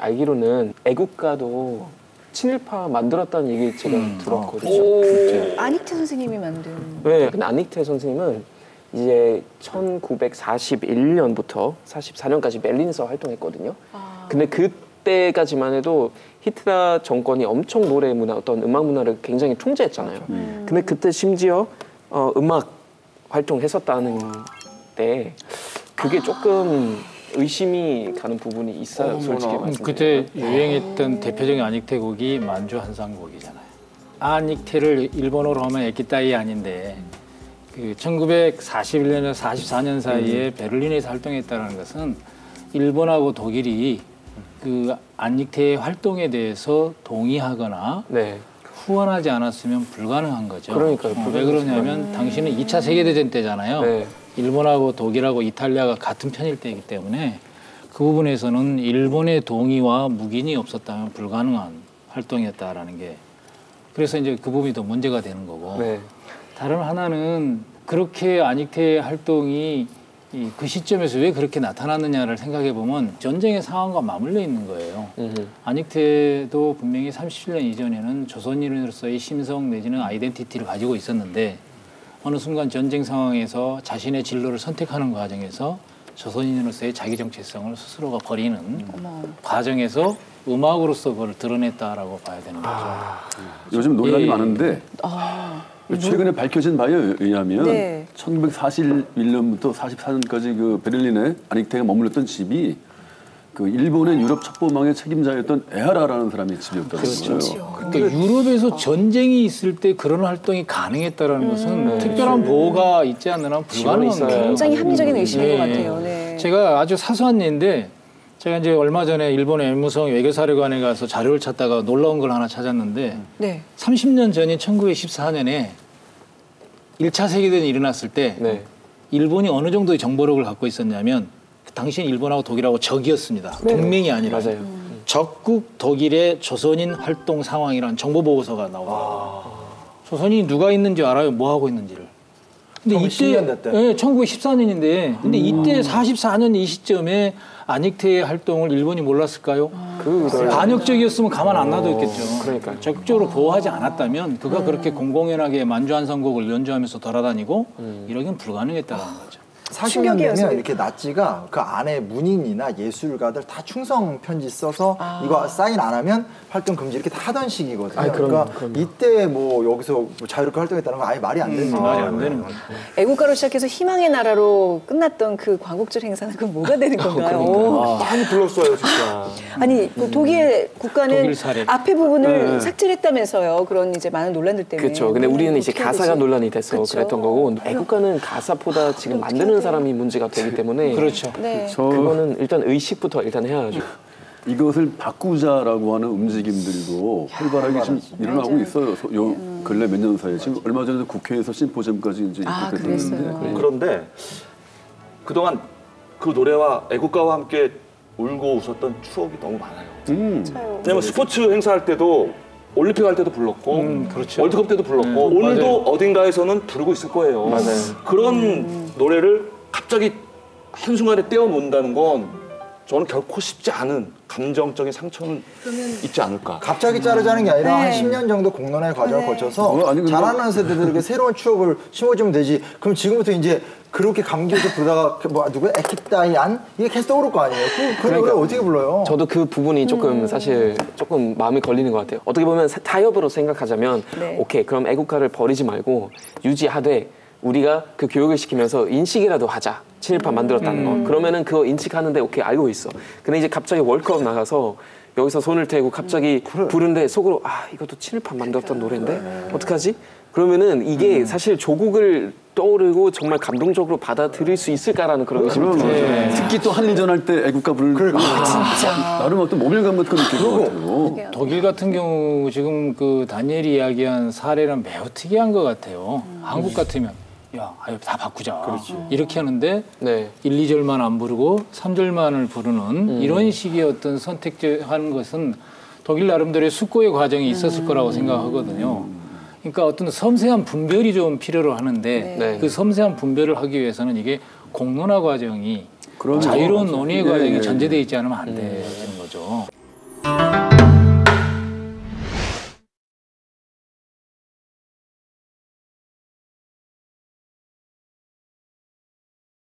알기로는 애국가도 친일파 만들었다는 얘기 제가 들었거든요. 안익태 선생님이 만든. 네, 근데 안익태 선생님은 이제 1941년부터 44년까지 멜린에서 활동했거든요. 근데 그때까지만 해도 히틀러 정권이 엄청 노래 문화, 어떤 음악 문화를 굉장히 통제했잖아요. 근데 그때 심지어 음악 활동했었다는데 그게 조금 의심이 가는 부분이 있어요. 솔직히 말씀드리면. 그때 유행했던 대표적인 안익태 곡이 만주 한상곡이잖아요. 안익태를 일본어로 하면 에키타이 아닌데 그 1941년에서 44년 사이에 베를린에서 활동했다는 것은 일본하고 독일이 그 안익태의 활동에 대해서 동의하거나 후원하지 않았으면 불가능한 거죠. 그러니까요. 왜 그러냐면 당시는 2차 세계대전 때잖아요. 일본하고 독일하고 이탈리아가 같은 편일 때이기 때문에 그 부분에서는 일본의 동의와 묵인이 없었다면 불가능한 활동이었다라는 게 그래서 이제 그 부분이 더 문제가 되는 거고 다른 하나는 그렇게 안익태의 활동이 그 시점에서 왜 그렇게 나타났느냐를 생각해 보면 전쟁의 상황과 맞물려 있는 거예요. 안익태도 분명히 37년 이전에는 조선인으로서의 심성 내지는 아이덴티티를 가지고 있었는데 어느 순간 전쟁 상황에서 자신의 진로를 선택하는 과정에서 조선인으로서의 자기 정체성을 스스로가 버리는 과정에서 음악으로서 그걸 드러냈다라고 봐야 되는 거죠. 요즘 논란이 많은데 최근에 밝혀진 바에 의하면 1941년부터 44년까지 그 베를린에 안익태가 머물렀던 집이 그 일본의 유럽 첩보망의 책임자였던 에하라라는 사람의 집이었다는 거예요. 그러니까 유럽에서 전쟁이 있을 때 그런 활동이 가능했다라는 것은 특별한 보호가 있지 않는 한 불가능한 거예요. 굉장히 합리적인 의심인 것 같아요. 제가 아주 사소한 예인데 제가 이제 얼마 전에 일본의 엠무성 외교사령관에 가서 자료를 찾다가 놀라운 걸 하나 찾았는데 30년 전인 1914년에 1차 세계대전이 일어났을 때 일본이 어느 정도의 정보력을 갖고 있었냐면 당시 일본하고 독일하고 적이었습니다. 동맹이 아니라. 적국 독일의 조선인 활동 상황이라는 정보보고서가 나옵니다. 조선인이 누가 있는지 알아요? 뭐 하고 있는지를. 근데 이때 1914년인데 근데 이때 44년 이 시점에 안익태의 활동을 일본이 몰랐을까요? 반역적이었으면 가만 안 놔뒀겠죠. 그러니까 적극적으로 보호하지 않았다면 그가 그렇게 공공연하게 만주 한성곡을 연주하면서 돌아다니고 이러긴 불가능했다는 거죠. 40년 되면 이렇게 나치가 그 안에 문인이나 예술가들 다 충성 편지 써서 이거 사인 안 하면 활동 금지 이렇게 다 하던 시기거든요. 그러니까 이때 뭐 여기서 뭐 자유롭게 활동했다는 건 아예 말이 안 되는 거예요. 말이 안 되는 거예요. 애국가로 시작해서 희망의 나라로 끝났던 그 광복절 행사는 그건 뭐가 되는 건가요? 많이 불렀어요, 진짜. 아니 독일 국가는 앞에 부분을 삭제했다면서요. 그런 이제 많은 논란들 때문에. 그렇죠. 근데 우리는 이제 가사가 논란이 돼서 그랬던 거고 애국가는 가사보다 지금 만드는 사람이 문제가 되기 때문에 그거는 일단 의식부터 일단 해야죠. 이것을 바꾸자라고 하는 움직임들도 활발하게 지금 일어나고 있어요. 요 근래 몇 년 사이에 지금 얼마 전에 국회에서 심포지엄까지 이제 됐는데 그런데 그동안 그 노래와 애국가와 함께 울고 웃었던 추억이 너무 많아요. 왜냐면 스포츠 행사할 때도 올림픽 할 때도 불렀고 월드컵 때도 불렀고 오늘도 어딘가에서는 부르고 있을 거예요. 그런 노래를 갑자기 한순간에 떼어놓는다는 건 저는 결코 쉽지 않은 감정적인 상처는 있지 않을까. 갑자기 자르자는 게 아니라 한 10년 정도 공론화의 과정을 거쳐서 자라나는 세대들에게 새로운 추억을 심어주면 되지. 그럼 지금부터 이제 그렇게 감기에서 부르다가 뭐 누구야? 에키타이안? 이게 계속 떠오를 거 아니에요? 그 노래 어떻게 불러요? 저도 그 부분이 조금 사실 조금 마음이 걸리는 것 같아요. 어떻게 보면 타협으로 생각하자면 오케이 그럼 애국가를 버리지 말고 유지하되 우리가 그 교육을 시키면서 인식이라도 하자. 친일파 만들었다는 거. 그러면은 그거 인식하는데 오케이 알고 있어. 근데 이제 갑자기 월드컵 나가서 여기서 손을 대고 갑자기 부른데 속으로 아 이것도 친일파 만들었던 노래인데 어떡하지? 그러면은 이게 사실 조국을 떠오르고 정말 감동적으로 받아들일 수 있을까라는 그런 의심이 들어요. 특히 또 한일전 할 때 애국가 부르는 진짜 나름 어떤 모멸감 같은 거 느낄 것 같아요. 독일 같은 경우 지금 그 다니엘이 이야기한 사례는 매우 특이한 것 같아요. 한국 같으면 야, 아유, 다 바꾸자. 이렇게 하는데 1, 2절만 안 부르고 3절만을 부르는 이런 식의 어떤 선택하는 것은 독일 나름대로의 숙고의 과정이 있었을 거라고 생각하거든요. 그러니까 어떤 섬세한 분별이 좀 필요로 하는데 그 섬세한 분별을 하기 위해서는 이게 공론화 과정이 자유로운 논의의 과정이 전제되어 있지 않으면 안 되는 거죠.